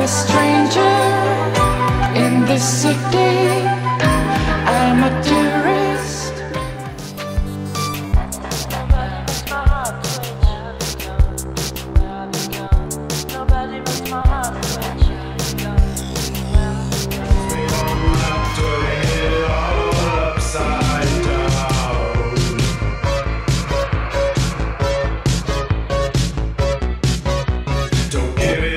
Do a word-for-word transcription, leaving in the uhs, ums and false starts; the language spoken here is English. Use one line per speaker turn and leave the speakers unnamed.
stranger in this city. I'm a tourist. Nobody but my heart.
Don't give it